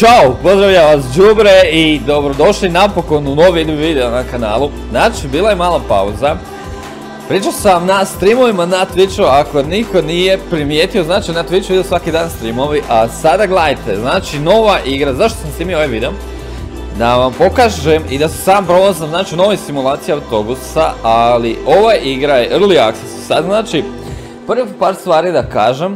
Ćao, pozdravljam vas đubre i dobrodošli napokon u novi video na kanalu. Znači, bila je mala pauza. Pričao sam na streamovima na Twitchu, ako niko nije primijetio, znači na Twitchu idu svaki dan streamovi, a sada gledajte, znači nova igra, zašto sam snimio ovaj video? Da vam pokažem i da se sam prolazam, znači u novoj simulaciji autobusa, ali ova igra je early access, sad znači prvi par stvari da kažem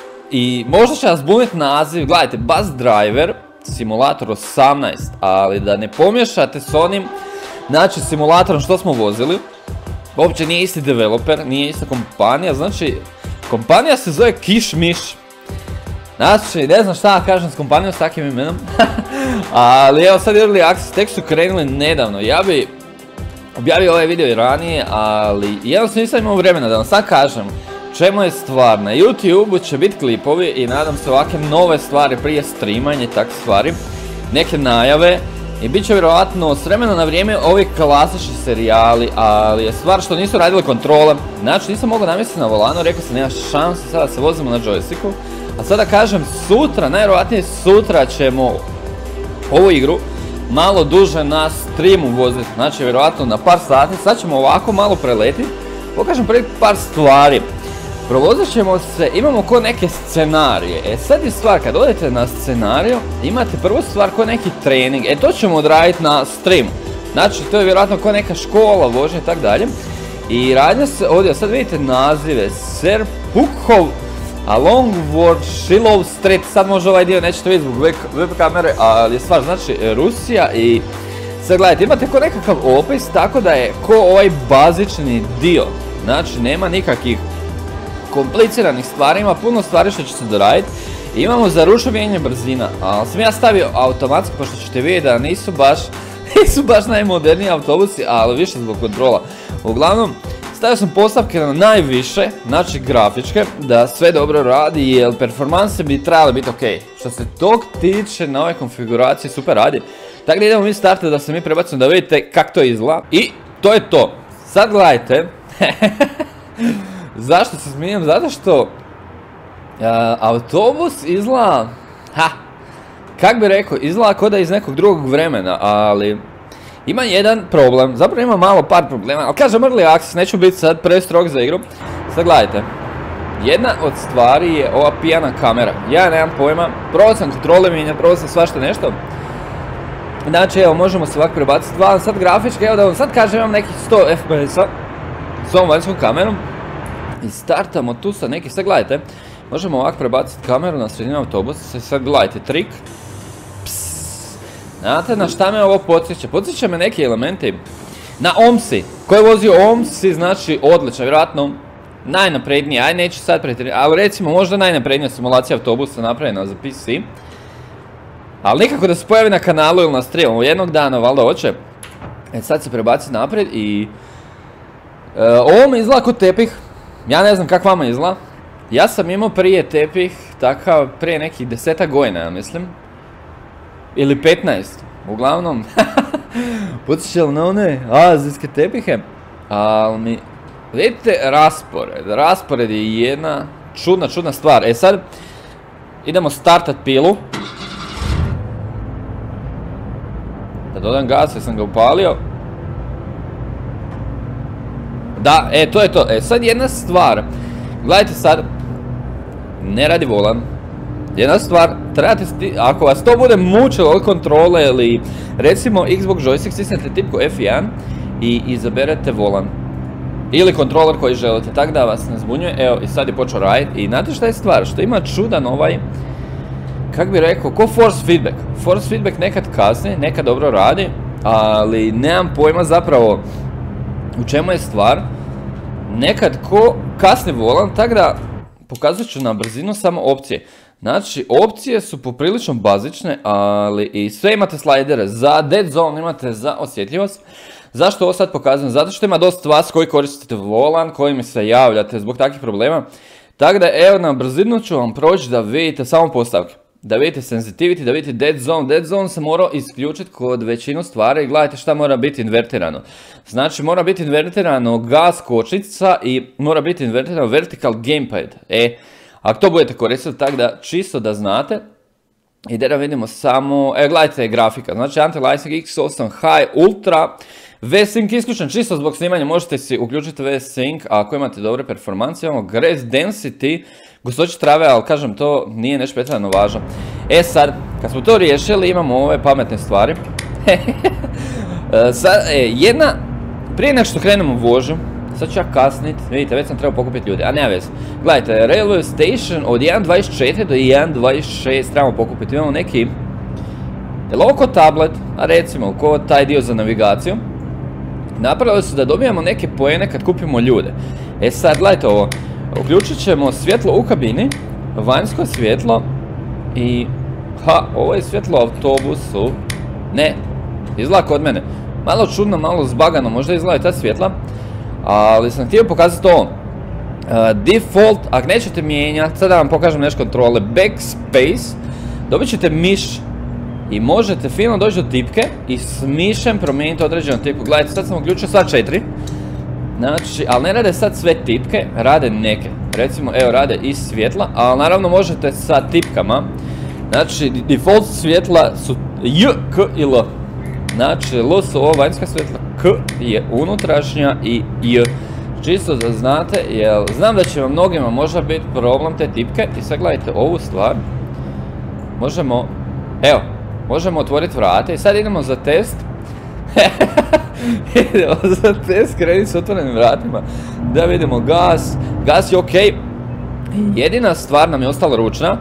i možda će vas buniti naziv, gledajte, Bus Driver Simulator 18, ali da ne pomiješate s onim, znači simulatorom što smo vozili. Uopće nije isti developer, nije ista kompanija, znači kompanija se zove Kišmiš. Znači, ne znam šta da kažem s kompanijom s takvim imenom. Ali evo sad early access, tek su krenuli nedavno. Ja bi objavio ovaj video i ranije, ali jednostavno nisam imao vremena da vam sad kažem čemu je stvar. Na YouTube će biti klipovi i nadam se ovakve nove stvari prije streamanja i takve stvari. Neke najave. I bit će vjerojatno s vremena na vrijeme ovi klasični serijali, ali je stvar što nisu radili kontrole. Znači nisam mogao namjestiti na volanu, rekao sam nema šanse, sada se vozimo na joysticku. A sada kažem sutra, najvjerojatnije sutra ćemo ovu igru malo duže na streamu voziti. Znači vjerojatno na par sati, sad ćemo ovako malo preletiti. Pokažem prvi par stvari. Provozit ćemo se, imamo ko neke scenarije, sad je stvar, kad odete na scenariju, imate prvu stvar ko neki trening, to ćemo odraditi na streamu. Znači, to je vjerojatno ko neka škola, vožnje i tak dalje. I radnja se ovdje, sad vidite nazive, Sir Pukhov, Longwood, Shilov Street, sad možda ovaj dio nećete vidjeti zbog web kamere, ali je stvar, znači, Rusija i... Sad gledajte, imate ko nekakav opis, tako da je ko ovaj bazični dio, znači, nema nikakvih kompliciranih stvari, ima puno stvari što će se doraditi. Imamo za rušenje brzina, ali sam ja stavio automatski, pošto ćete vidjeti da nisu baš najmoderniji autobusi, ali više zbog kontrola. Uglavnom, stavio sam postavke na najviše, znači grafičke, da sve dobro radi, jer performanse bi trebali biti ok. Što se tog tiče, na ovoj konfiguraciji super radi. Tako da idemo mi startati da se mi prebacimo da vidite kako to izgleda. I to je to. Sad gledajte. Zašto se smijem? Zato što autobus izgleda, kak bi rekao, izgleda kao da je iz nekog drugog vremena, ali ima jedan problem, zapravo ima malo par problema, ali kažem early access, neću biti sad prestrog za igru. Sad gledajte, jedna od stvari je ova pijana kamera, ja nemam pojma, probao sam kontrole mijenjati, probao sam svašta nešto. Znači evo, možemo se ovako prebaciti, sad grafički, evo da vam sad kažem, imam nekih 100 FPS-a s ovom vanjskom kamerom. I startamo tu sa neki, sad gledajte, možemo ovako prebaciti kameru na sredinu autobusa, sad gledajte trik. Znate na šta me ovo podsjeća? Podsjeća me neki elementi na OMSI. Ko je vozio OMSI, znači odlično, vjerojatno najnapredniji, aj neću sad pretjerati, ali recimo možda najnaprednija simulacija autobusa napravljena za PC. Ali nikako da se pojavi na kanalu ili na streamu, jednog dana valjda hoće. Sad se prebaci naprijed i... ovo mi izgleda kao tepih. Ja ne znam kak vama izgleda. Ja sam imao prije tepih, takav prije nekih 10 godina, ja mislim. Ili 15, uglavnom. Podsjećali na one azijske tepihe. Ali mi... Vidite raspored je jedna čudna stvar. Sad, idemo startat pilu. Da dodam gas, jer sam ga upalio. Da, to je to. Sad jedna stvar. Gledajte sad. Ne radi volan. Jedna stvar, trebate, ako vas to bude mučilo od kontrole ili recimo Xbox joystick, stisnete tipku F1 i izaberete volan. Ili kontroler koji želite, tako da vas ne zbunjuje. Evo, i sad je počeo raditi. I znate šta je stvar? Što ima čudan ovaj, kak bi rekao, ko force feedback. Force feedback nekad kasni, nekad dobro radi, ali nemam pojma zapravo u čemu je stvar. Nekad ko kasni volan, tako da pokazat ću na brzinu samo opcije. Znači, opcije su poprilično bazične, ali i sve imate slajdere. Za dead zone imate za osjetljivost. Zašto ovo sad pokazujem? Zato što ima dosta vas koji koristite volan, koji mi se javljate zbog takvih problema. Tako da, evo, na brzinu ću vam proći da vidite samo postavke. Da vidite sensitivity, da vidite dead zone. Dead zone se mora isključiti kod većinu stvari i gledajte šta mora biti invertirano. Znači mora biti invertirano gas kočnica i mora biti invertirano vertical gamepad. Ako to budete koristiti, tako da čisto da znate. I da vidimo samo, gledajte grafika, znači Anti-Aliasing X8 High Ultra, V-Sync isključen čisto zbog snimanja, možete si uključiti V-Sync ako imate dobre performancije, imamo Grace Density, gustoće trave, ali kažem to nije nešto pretjerano važno. Sad, kad smo to riješili imamo ove pametne stvari. Prije nego što krenemo u vožnju, sad ću ja kasnit, vidite, već sam trebao pokupiti ljude, a nema veze. Gledajte, Railway Station od 1.24 do 1.26 trebamo pokupiti, imamo neki, je li ovo ko tablet, a recimo, ko taj dio za navigaciju, napravili su da dobijamo neke poene kad kupimo ljude. Sad, gledajte ovo, uključit ćemo svjetlo u kabini, vanjsko svjetlo i, ovo je svjetlo u autobusu, ne, izgleda kod mene, malo čudno, malo zbagano, možda izgleda ta svjetla, ali sam htio pokazati ovo. Default, ako nećete mijenjati, sad da vam pokažem nešto kontrole, backspace, dobit ćete miš i možete fino doći do tipke i s mišem promijeniti određenu tipku. Gledajte, sad sam uključio sva 4, znači, ali ne rade sad sve tipke, rade neke. Recimo, evo, rade i svjetla, ali naravno možete sa tipkama, znači, default svjetla su J, K i L. Znači, L su ovo vanjska svjetla, K je unutrašnja i J. Čisto da znate, jer znam da će vam mnogima možda biti problem te tipke. I sad gledajte ovu stvar. Možemo otvoriti vrata i sad idemo za test. Idemo za test, kreni s otvorenim vratima. Da vidimo gas, gas je ok. Jedina stvar nam je ostala ručna.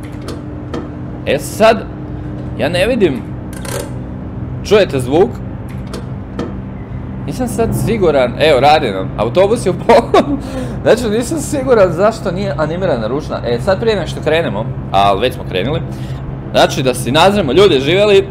Sad, ja ne vidim. Čujete zvuk? Nisam sad siguran, evo radi nam, autobus je u pogonu, znači nisam siguran zašto nije animirana ručna. Sad prije nego što krenemo, ali već smo krenuli, znači da si nazremo, ljudi živjeli.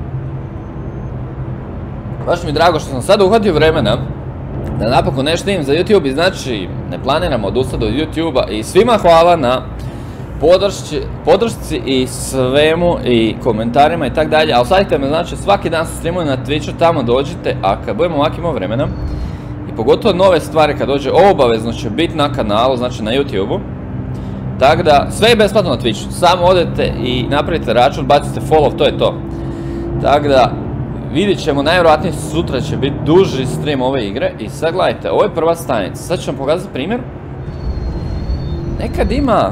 Baš mi je drago što sam sad uhvatio vremena da napokon nešto snimim za YouTube i znači ne planiramo odustati od YouTube-a i svima hvala na podršci i svemu i komentarima i tak dalje, ali sadite me, znači svaki dan se streamuju na Twitchu, tamo dođite, a kad budemo ovak imao vremena i pogotovo nove stvari kad dođe obavezno će biti na kanalu, znači na YouTube-u, tako da sve je besplatno na Twitchu, samo odete i napravite račun, bacite follow, to je to. Tako da vidit ćemo, najvjerojatnije sutra će biti duži stream ove igre i sad gledajte, ovo je prva stanica, sad ću vam pokazati primjer. Nekad ima,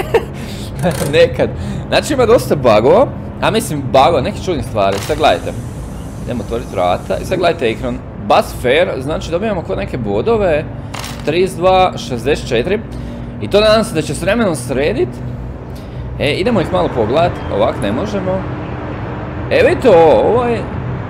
znači ima dosta bugova, nekih čudnih stvari, sad gledajte, idemo otvoriti vrata i sad gledajte ekran, bus fare, znači dobijamo kod neke bodove, 32, 64 i to nadam se da će s vremenom sredit, idemo ih malo pogledat, ovak ne možemo, vidite ovo je,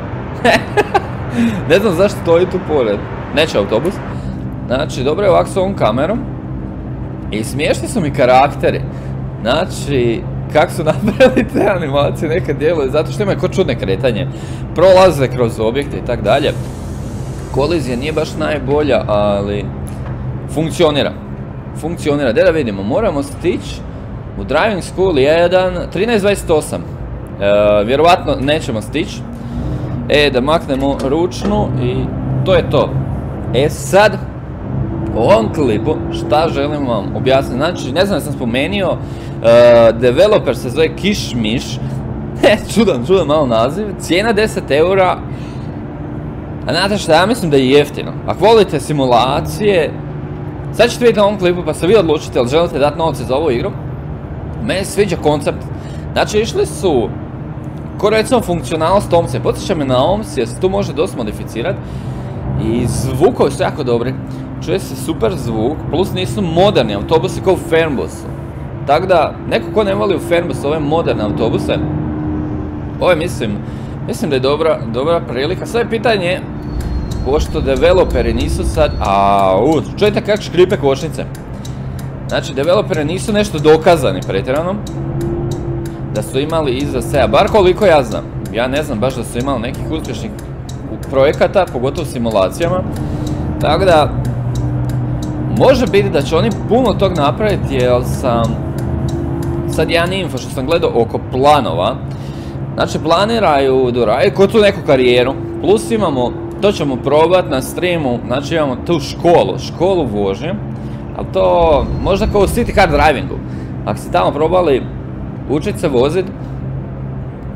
ne znam zašto stoji tu pored, neće autobus, znači dobro je ovak s ovom kamerom. I smiješni su mi karakteri, znači, kako su napravili te animacije, nekad djeluju, zato što imaju ko čudne kretanje, prolaze kroz objekte i tak dalje. Kolizija nije baš najbolja, ali funkcionira, da vidimo, moramo stići u Driving School 1, 13.28, vjerovatno nećemo stići, da maknemo ručnu i to je to. Sad, u ovom klipu šta želim vam objasniti, znači ne znam da sam spomenio, developer se zove Kišmiš, čudan malo naziv, cijena 10 eura, a znate šta, ja mislim da je jeftino, ako volite simulacije, sad ćete vidjeti na ovom klipu pa se vi odlučite ali želite dati novce za ovu igru, meni se sviđa koncept, znači išli su, ko recimo funkcionalnost OMS-a, podsjeća me na OMS jer se tu može dosta modificirati i zvukovi su jako dobri. Čuje se super zvuk, plus nisu moderni autobusi kao u Fernbusu. Tako da, neko ko ne voli u Fernbusu ove moderne autobuse, ovo je mislim da je dobra prilika. Sad je pitanje, pošto developeri nisu sad, čujete kako škripe kočnice. Znači, developeri nisu nešto dokazani pretjerano, da su imali iza sebe, bar koliko ja znam. Ja ne znam baš da su imali nekih uspješnih projekata, pogotovo u simulacijama. Tako da, može biti da će oni puno tog napraviti jer sam sad jedan info što sam gledao oko planova. Znači planiraju da rade ko tu neku karijeru, plus imamo, to ćemo probati na streamu, znači imamo tu školu vožnje, ali to možda kao u City Car Drivingu. Ako ste tamo probali učiti se voziti,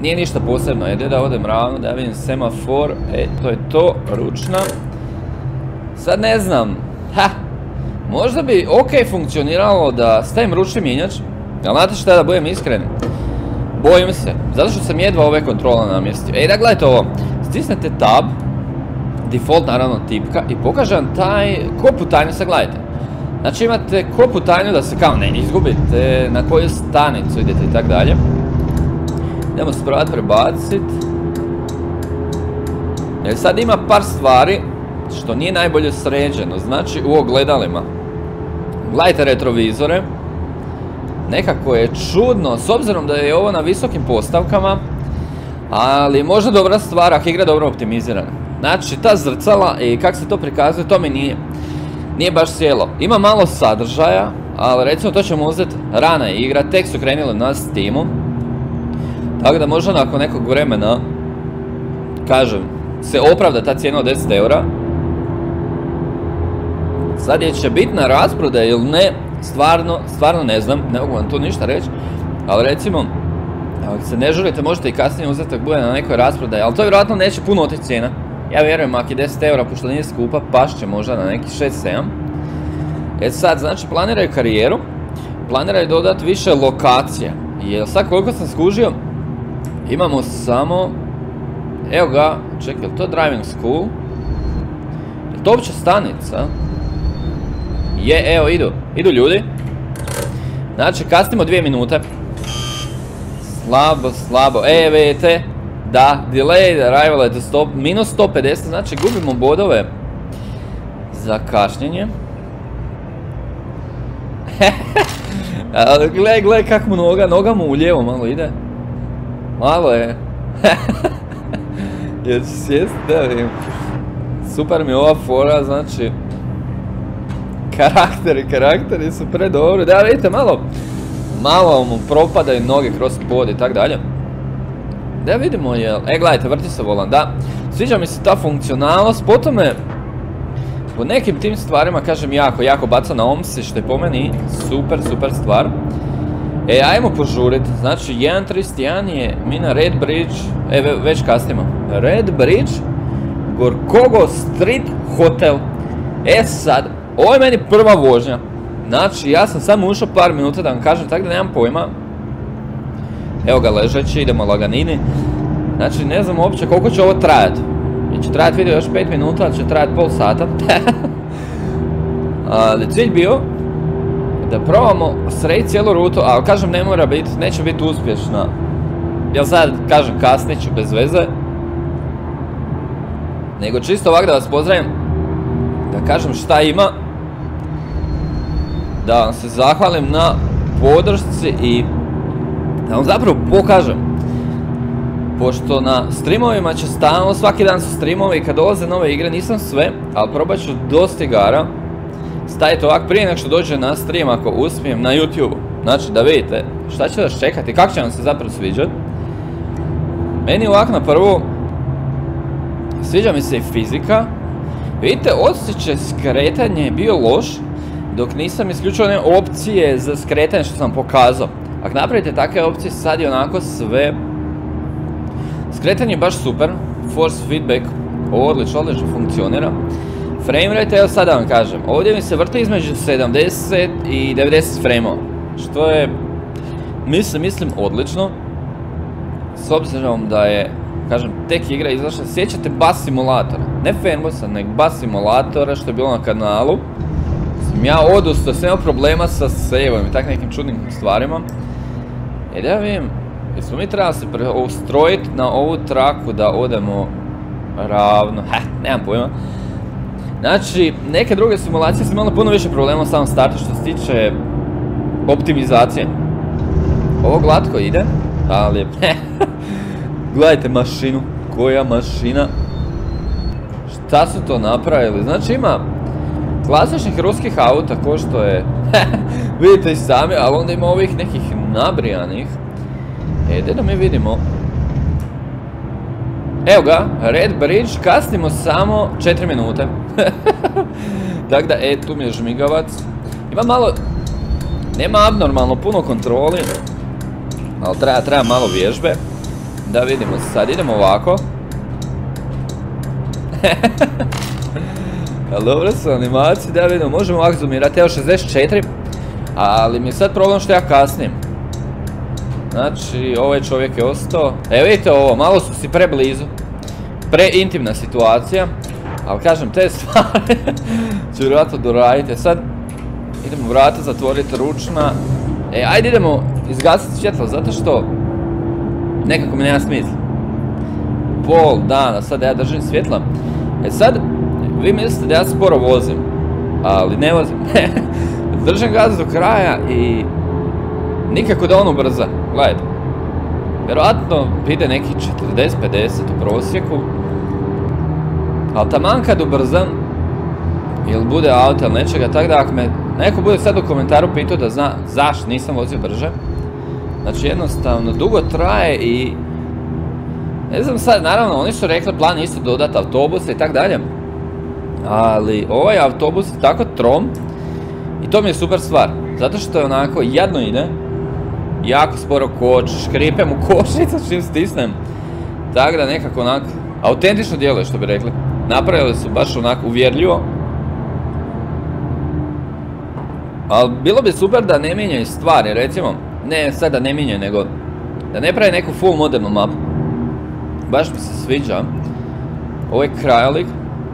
nije ništa posebno, ajde da odem ravno, da vidim semafor, to je to, ručna. Sad ne znam, možda bi ok funkcioniralo da stavim ručni mjenjač, ali znate šta, da budem iskren, bojim se, zato što sam jedva ove kontrole namjestio. Da gledajte ovo, stisnete tab, default naravno tipka i pokaže vam taj ko putanju, sad gledajte. Znači imate ko putanju da se kao ne izgubite, na koju stanicu idete i tak dalje. Idemo se provat prebacit. Jer sad ima par stvari što nije najbolje sređeno, znači u ogledalima. Gledajte retrovizore. Nekako je čudno, s obzirom da je ovo na visokim postavkama, ali možda dobra stvar ako je igra dobro optimizirana. Znači ta zrcala i kako se to prikazuje, to mi nije baš sjelo. Ima malo sadržaja, ali recimo to ćemo uzeti, rana je igra, tek su krenuli na Steamu. Tako da možda nakon nekog vremena, kažem, se opravda ta cijena od 10 eura. Sad je će biti na rasprodaji ili ne, stvarno ne znam, ne mogu vam tu ništa reći. Ali recimo, ako se ne želite možete i kasnije uzeti ako bude na nekoj rasprodaji, ali to vjerojatno neće puno otići cijena. Ja vjerujem ako je 10 eura, pošto nije skupa, pašće možda na neki 6-7. Sad, znači planiraju karijeru, planiraju dodati više lokacija. Jer sad koliko sam skužio, imamo samo, evo ga, čekaj, je li to driving school? Je to uopće stanica? Je, evo idu ljudi. Znači kasnimo 2 minute. Slabo, vidite. Da, delayed arrival at the stop, minus 150, znači gubimo bodove za kašnjenje. Gle kak mu noga mu u lijevo malo ide. Malo je. Ja ću sjesti da vidim. Super mi je ova fora, znači karakteri su predobri. Da vidite, malo mu propadaju noge kroz pod i tak dalje. Da vidimo jel, gledajte, vrti se volan, da. Sviđa mi se ta funkcionalnost, potom je po nekim tim stvarima, kažem, jako baca na omsi, što je po meni super stvar. Ajmo požurit, znači 1.31 je mi na Red Bridge, već kasnimo. Red Bridge, Gorkogo Street Hotel. Sad, ovo je meni prva vožnja. Znači, ja sam samo ušao par minuta da vam kažem, tako da nemam pojma. Evo ga ležeći, idemo laganini. Znači, ne znam uopće koliko će ovo trajati. Će trajati video još 5 minuta, ali će trajati pol sata. Ali cilj bio da probamo srediti cijelu rutu, ali kažem ne mora biti, neće biti uspješna. Ja sad kažem kasnije ću bez veze. Nego čisto ovako da vas pozdravim, da kažem šta ima. Da vam se zahvalim na podršci i da vam zapravo pokažem. Pošto na streamovima će stalno, svaki dan su streamovi i kad dolaze nove igre, nisam sve, ali probat ću dosta igara staviti ovak prije nek što dođe na stream ako uspijem na YouTube. Znači da vidite šta će vas čekati, kako će vam se zapravo sviđati. Meni ovak na prvu sviđa mi se i fizika. Vidite, osjećaj skretanje je bio loš dok nisam isključio one opcije za skretanje što sam pokazao. Ako napravite takve opcije, sad je onako sve. Skretanje je baš super, force feedback, odlično funkcionira. Frame rate, evo sad da vam kažem, ovdje mi se vrti između 70 i 90 frame-ova, što je, mislim, odlično. S obzirom da je, kažem, tek igra izašla, sjećate Bus Simulatora, ne Fanboysa, nego Bus Simulatora što je bilo na kanalu. Ja odustao, sam imao problema sa save-om i tak nekim čudnim stvarima. Da ja vidim, jesmo mi trebali se ustrojiti na ovu traku da odemo ravno, nemam pojma. Znači, neke druge simulacije sam imala puno više problema u samom startu što se tiče optimizacije. Ovo glatko ide, ali gledajte mašinu, koja mašina. Šta su to napravili? Znači ima klasičnih ruskih auta ko što je, vidite i sami, ali onda ima ovih nekih nabrijanih. Gdje da mi vidimo? Evo ga, Red Bridge, kasnimo samo 4 minute. Tako da, tu mi je žmigavac. Ima malo, nema abnormalno puno kontroli, ali treba malo vježbe. Da vidimo sad, idemo ovako. Ali dobro su animacije, da vidimo, možemo ovako zoomirati, evo 64. Ali mi je sad problem što ja kasnim. Znači, ovaj čovjek je ostao. Evo vidite ovo, malo su si preblizu. Preintimna situacija. Ali kažem, te stvari ću vjerojatno doraditi. Sad idemo vrata zatvoriti ručna. Ajde idemo izgasiti svjetlo, zato što nekako mi nema smisla. Pol dana, sad ja držim svjetla. Sad, vi mislite da ja sporo vozim. Ali ne vozim. Držim gaz do kraja i nikako da on ubrza. Gledajte. Vjerojatno ide neki 40-50 u prosjeku. Ali taman kad ubrzam, ili bude auto ili nečega, tako da ako me neko bude sad u komentaru pitao da zna zašto nisam vozio brže. Znači jednostavno dugo traje i ne znam sad, naravno oni su rekli plan isto dodati autobuse i tak dalje. Ali ovaj autobus je tako trom i to mi je super stvar. Zato što je onako jadno ide, jako sporo koči, škripem u kočnicu čim stisnem. Tako da nekako onako autentično djeluje što bi rekli. Napravili su baš onako uvjerljivo. Ali bilo bi super da ne mijenjaju stvari, recimo, ne sad da ne mijenjaju, nego da ne pravi neku full modernu mapu. Baš mi se sviđa. Ovo je krajolik.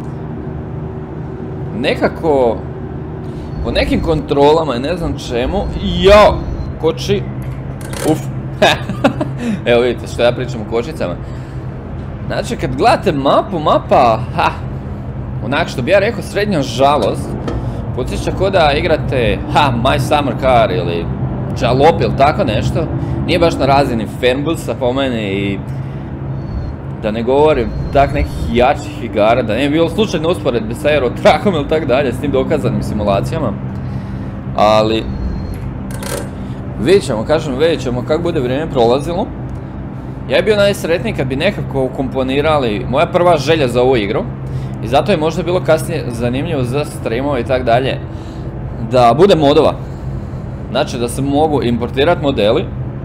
Nekako, po nekim kontrolama i ne znam čemu, jao, koči, uf, evo vidite što ja pričam o kočicama. Znači kad gledate mapu, mapa, onak što bi ja rekao srednja žalost, podsjeća ko da igrate, My Summer Car ili Jalop ili tako nešto, nije baš na razini Fernbusa po mene i da ne govorim tak nekih jačih igara, da ne bi bilo slučajno usporedbe sa Euro Truckom ili tak dalje, s tim dokazanim simulacijama. Ali vidjet ćemo kako bude vrijeme prolazilo. Ja je bio najsretniji kad bi nekako ukomponirali moja prva želja za ovu igru. I zato je možda bilo kasnije zanimljivo za streamove i tak dalje, da bude modova. Znači da se mogu importirati modeli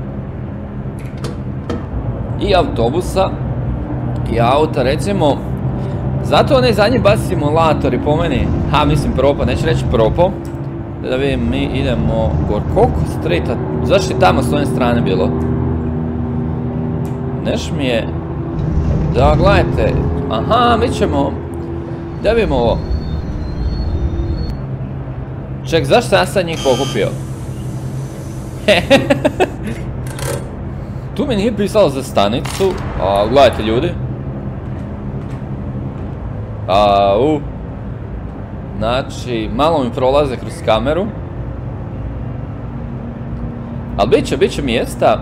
i autobusa i auta, recimo. Zato onaj zadnji bus simulatori po meni, mislim propo, neću reći propo. Da vidim, mi idemo Gorkoko Street, zašto je tamo s one strane bilo? Neš mi je, da gledajte, mi ćemo, da vidimo ovo. Ček, zašto sam ja sad njih pokupio? Tu mi nije pisalo za stanicu, gledajte ljudi. Znači, malo mi prolaze kroz kameru. Ali bit će mjesta.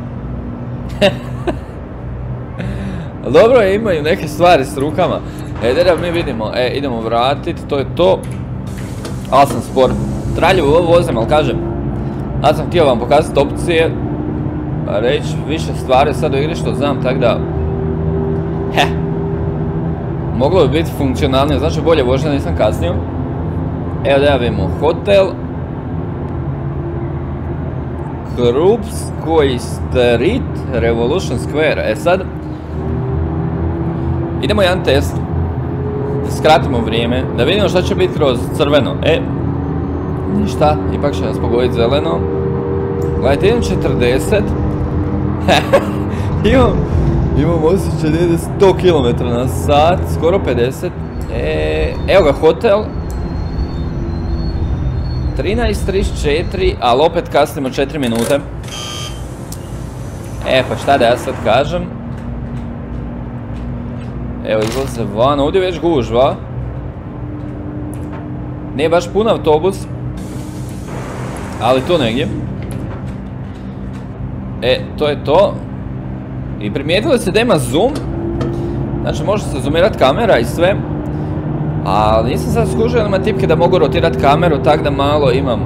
Dobro, imaju neke stvari s rukama. Da mi vidimo, idemo vratiti, to je to. Ali sam spor. Traljevo vozim, ali kažem. Ja sam htio vam pokazati opcije. Reći više stvari sad u igri što znam, tako da... Moglo bi biti funkcionalnije, znači bolje vožnje nisam kasnio. Evo da vidimo, hotel. Krupskoj Street, Revolution Square. Sad, idemo jedan test. Da skratimo vrijeme, da vidimo šta će biti kroz crveno. Ništa, ipak će nas pogoditi zeleno. Gledajte, idem 40. Imam osjećaj da ide 100 km na sat, skoro 50. Evo ga hotel. 13.34, ali opet kasnimo 4 minute. Pa šta da ja sad kažem. Evo izlaze van, ovdje je već gužva. Nije baš pun autobus. Ali tu negdje. To je to. I primijetili ste da ima zoom. Znači može se zoomirati kamera i sve. Ali nisam sad skužio da ima tipke da mogu rotirati kameru, tak da malo imam.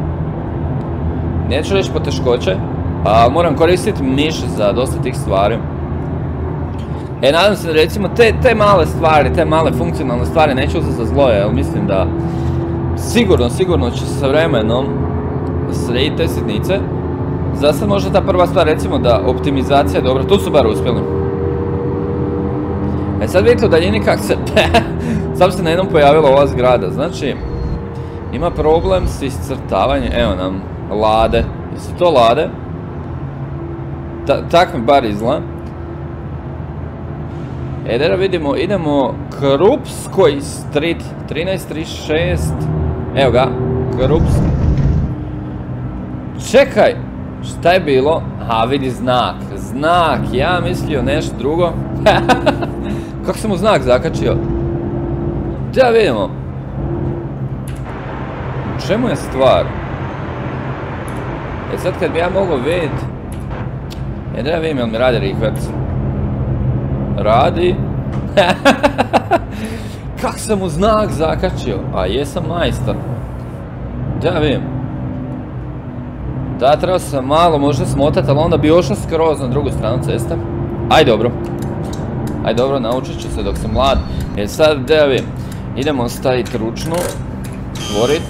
Neću reći poteškoće. Ali moram koristiti miš za dosta tih stvari. Nadam se da recimo te male stvari, te male funkcionalne stvari neću uzeti za zlo, jer mislim da sigurno će se sa vremenom srediti te sitnice. Za sad možda ta prva stvar, recimo da optimizacija je dobra, tu su bar uspjeli. E sad vidite u daljini kak se, sam se na jednom pojavila ova zgrada, znači ima problem s iscrtavanjem, evo nam, lade, jesu to lade? Tak mi bar izgleda. Da vidimo, idemo Krupskoj street, 1336, evo ga, Krupskoj. Čekaj, šta je bilo? Aha, vidi znak, ja mislio nešto drugo. Kako sam mu znak zakačio? Da vidimo. U čemu je stvar? E sad kad bi ja mogao vidjeti, da vidim jel mi radi rikverc. Radi. Kak sam mu znak zakačio? A jesam majstor. Da vidim. Da, trebao sam malo možda smotati, ali onda bi ošao skroz na drugu stranu ceste. Aj dobro. Aj dobro, naučit ću se dok sam mlad. Jer sad, da vidim. Idemo staviti ručnu. Stvorit.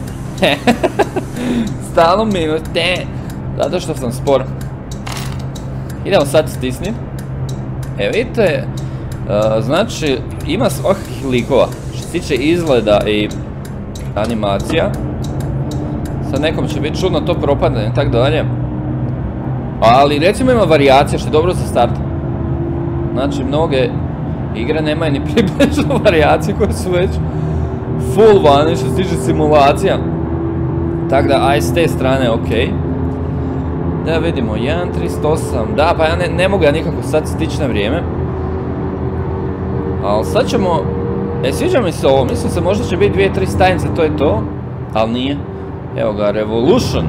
Stalno minus. Zato što sam spor. Idemo sad stisniti. E vidite, znači ima svakakih likova što se tiče izgleda i animacija. Sad nekom će biti čudno to propadne i tako dalje. Ali recimo ima varijacija što je dobro za start. Znači mnoge igre nemaju ni približno varijacije koje su već full vani što se tiče simulacija. Tako da aj s te strane okej. Da vidimo, 1.38, da pa ja ne mogu ja nikako sad stići na vrijeme. Ali sad ćemo, sviđa mi se ovo, mislim se možda će biti 2-3 stajnice, to je to. Ali nije. Evo ga, Revolution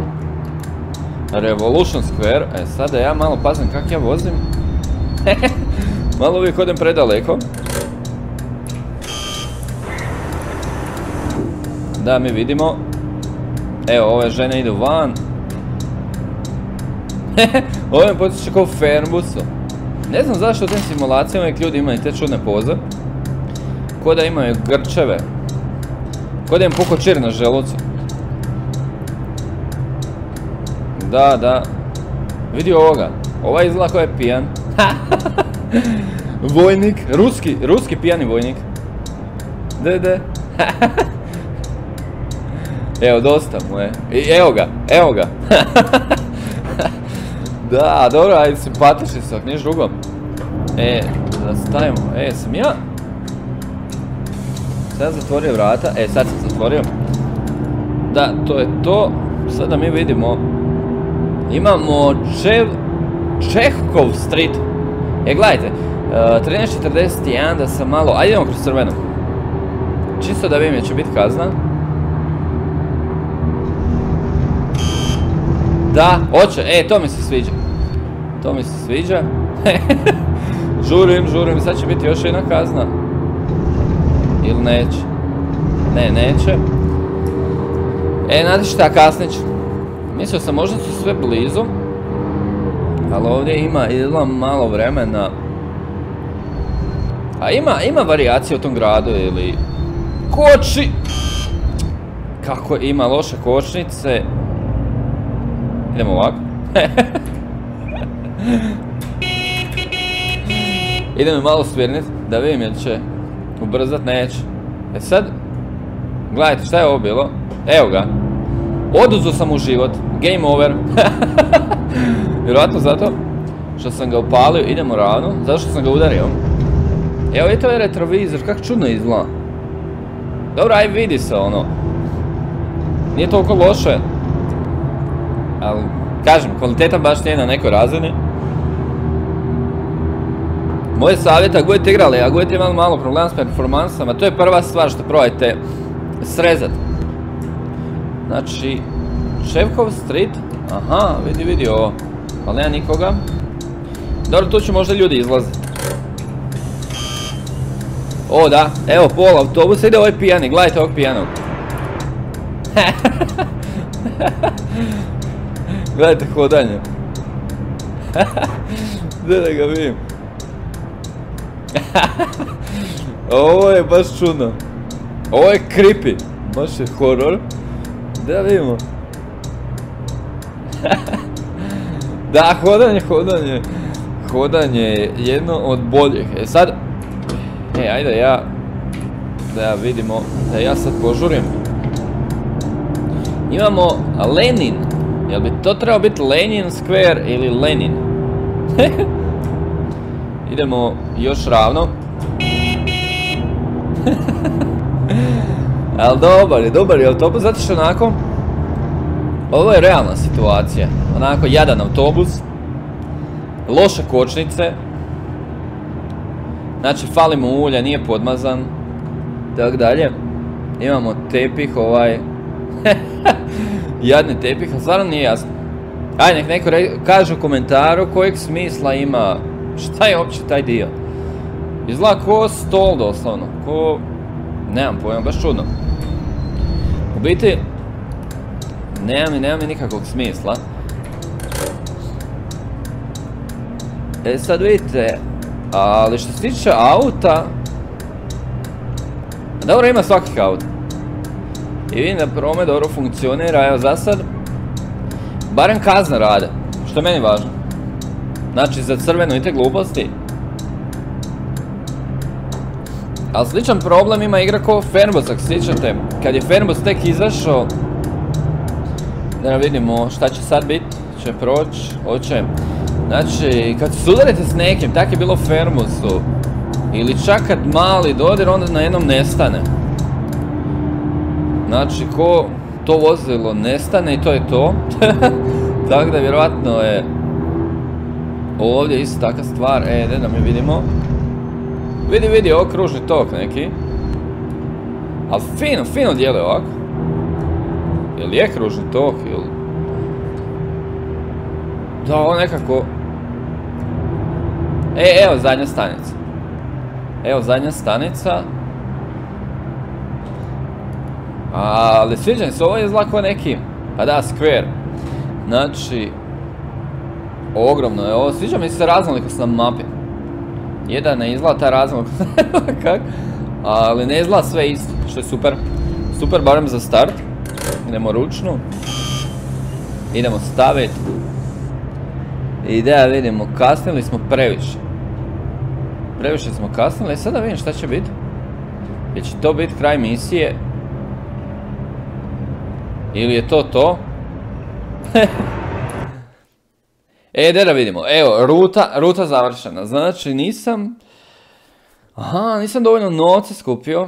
Square, sad da ja malo pazim kak ja vozim. Malo uvijek odem predaleko. Da mi vidimo. Evo, ove žene idu van. Ovo me potiče kao Fernbusu. Ne znam zašto u tim simulacijama uvijek ljudi imaju te čudne poze. Ko da imaju grčeve. Ko da im puko čir na želucu. Da. Vidi ovoga. Ovaj izgleda ko je pijan. Vojnik. Ruski pijani vojnik. Da. Evo, dosta mu je. Evo ga. Da, dobro, ajde, simpatični su, ako niš drugo. Da stavimo, sam ja. Sad zatvorio vrata, sad sam zatvorio. Da, to je to. Sada mi vidimo. Imamo Čehkov street. Gledajte, 13.41 da sam malo, ajde idemo kroz crveno. Čisto da vidim, će biti kazna. Da, hoće, to mi se sviđa. Žurim, sad će biti još jedna kazna. Ili neće? Ne, neće. Znate šta, kasnit ću. Mislio sam možda su sve blizu. Ali ovdje ima malo vremena. A ima varijacije u tom gradu ili... Koči! Kako ima loše kočnice. Idemo ovako. Idemo malo svirnit, da vidim jel će ubrzat, neće. Sad, gledajte šta je ovo bilo. Evo ga. Oduzeo sam mu život. Game over. Vjerojatno zato što sam ga upalio, idemo ravno, zato što sam ga udario. Evo je to je retrovizor, kako čudno izgleda. Dobro, aj vidi se ono. Nije toliko loše. Ali, kažem, kvaliteta baš nije na nekoj razini. Moje savjet, ako budete igrali, ako budete imali malo problema s performansama, to je prva stvar što probajte srezat. Znači, Čehkov street, aha, vidi ovo, ali nema nikoga. Dobro, tu će možda ljudi izlaziti. O da, evo pol autobusa, ide ovaj pijani, gledajte ovog pijanog. Gledajte hodanje. Da ga vidim. Ovo je baš čudno. Ovo je creepy. Baš je horor. Da vidimo. Da, hodanje je jedno od boljih. E sad, ajde da vidimo, da ja sad požurim. Imamo Lenin. Jel bi to trebao biti Lenin Square ili Lenin? Idemo još ravno. Ali dobar je autobus, zato što onako, ovo je realna situacija. Onako, jadan autobus, loše kočnice, znači fali mu ulja, nije podmazan, tako dalje. Imamo tepih jadni tepih, ali stvarno nije jasno. Ajde, nek neko kaže u komentaru kojeg smisla ima, šta je uopće taj dio. Izgleda ko stol doslovno, nemam pojma, baš čudno. U biti, nema mi nikakvog smisla. E sad vidite, ali što se tiče auta, dobro ima svakih auta. I vidim da promet dobro funkcionira, evo za sad, barem kazne rade, što je meni važno. Znači za crveno i te gluposti. Ali sličan problem ima igra ko Fernbus, ako sjećate, kad je Fernbus tek izašao, da vidimo šta će sad biti, će proći, hoće. Znači, kad se sudarite s nekim, tak je bilo u Fernbusu, ili čak kad mali dodir, onda na jednom nestane. Znači, ko to vozilo nestane i to je to. Tako da vjerovatno je ovdje isto takva stvar, da mi vidimo. Vidi, ovo kružni tok neki. Ali fino djeluje ovako. Jel je kružni tok, ili... Da, ovo nekako... Evo zadnja stanica. Ali sviđa mi se, ovo je izlako neki... Pa da, square. Znači... Ogromno je ovo, sviđa mi se raznolikost na mapi. Jedan ne izgleda ta raznolikost, ali ne izgleda sve isto, što je super. Super, barem za start. Idemo ručnu. Idemo staviti. I da vidimo, kasnili smo previše. Previše smo kasnili, sada vidim šta će biti. Jer će to biti kraj misije. Ili je to to? Da vidimo, evo, ruta završena, znači nisam dovoljno novca skupio.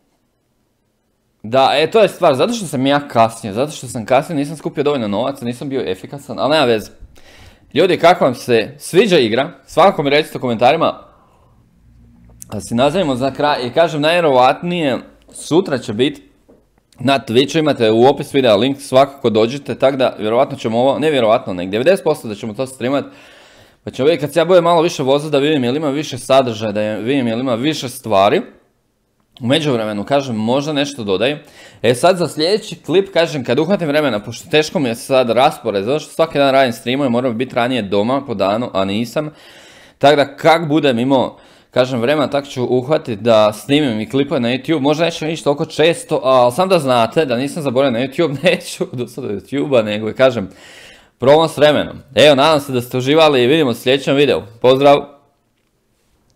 Da, to je stvar, zato što sam ja kasnio, nisam skupio dovoljno novaca, nisam bio efikasan, ali nema veze. Ljudi, kako vam se sviđa igra, svakako mi recite u komentarima, da si nazavimo za kraj i kažem najvjerovatnije, sutra će biti na Twitchu, imate u opis videa link, svakako dođite, tako da vjerovatno ćemo ovo, ne vjerovatno, nek 90% da ćemo to streamat, pa ćemo vidjeti kad se ja budem malo više voziti da vidim jel ima više sadržaja, da vidim jel ima više stvari. U međuvremenu, kažem, možda nešto dodajem. Sad za sljedeći klip, kažem, kad uhvatim vremena, pošto teško mi je sad raspored, zato što svaki dan radim streamove, moram biti ranije doma po danu, a nisam. Tako da kak budem imao, kažem, vremena, tako ću uhvatiti da snimim i klipove na YouTube. Možda neću ići toliko često, ali sam da znate da nisam zaboravio na YouTube, neću do sada YouTube-a, nego kažem, problem s vremenom. Evo, nadam se da ste uživali i vidimo u sljedećem videu. Pozdrav!